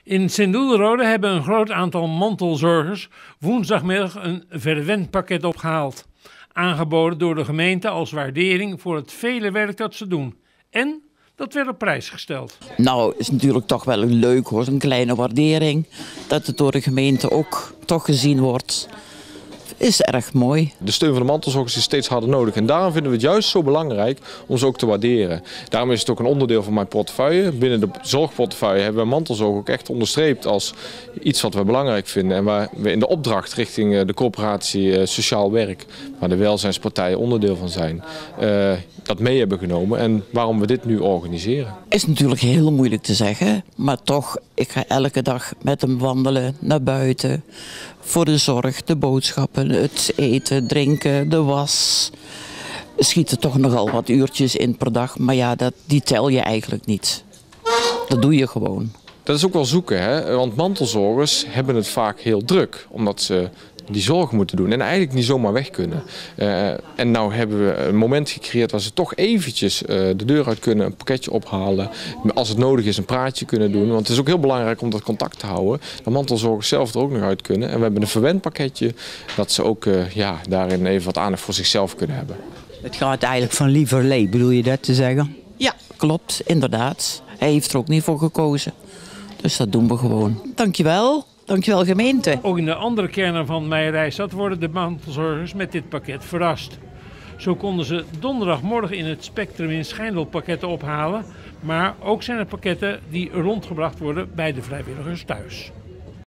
In Sint-Oederode hebben een groot aantal mantelzorgers woensdagmiddag een verwendpakket opgehaald. Aangeboden door de gemeente als waardering voor het vele werk dat ze doen. En dat werd op prijs gesteld. Nou, is natuurlijk toch wel leuk hoor, een kleine waardering. Dat het door de gemeente ook toch gezien wordt. Is erg mooi. De steun van de mantelzorgers is steeds harder nodig. En daarom vinden we het juist zo belangrijk om ze ook te waarderen. Daarom is het ook een onderdeel van mijn portefeuille. Binnen de zorgportefeuille hebben we mantelzorg ook echt onderstreept als iets wat we belangrijk vinden. En waar we in de opdracht richting de coöperatie Sociaal Werk, waar de welzijnspartijen onderdeel van zijn, dat mee hebben genomen. En waarom we dit nu organiseren. Is natuurlijk heel moeilijk te zeggen. Maar toch, ik ga elke dag met hem wandelen naar buiten. Voor de zorg, de boodschappen, het eten, drinken, de was. Er schieten toch nogal wat uurtjes in per dag. Maar ja, die tel je eigenlijk niet. Dat doe je gewoon. Dat is ook wel zoeken, hè? Want mantelzorgers hebben het vaak heel druk. Omdat ze die zorg moeten doen en eigenlijk niet zomaar weg kunnen. En nou hebben we een moment gecreëerd waar ze toch eventjes de deur uit kunnen, een pakketje ophalen. Als het nodig is een praatje kunnen doen. Want het is ook heel belangrijk om dat contact te houden. De mantelzorgers zelf er ook nog uit kunnen. En we hebben een verwendpakketje dat ze ook daarin even wat aandacht voor zichzelf kunnen hebben. Het gaat eigenlijk van lieverlee, bedoel je dat te zeggen? Ja, klopt, inderdaad. Hij heeft er ook niet voor gekozen. Dus dat doen we gewoon. Dankjewel. Dankjewel gemeente. Ook in de andere kernen van Meijerijstad worden de mantelzorgers met dit pakket verrast. Zo konden ze donderdagmorgen in het Spectrum in Schijndel pakketten ophalen. Maar ook zijn er pakketten die rondgebracht worden bij de vrijwilligers thuis.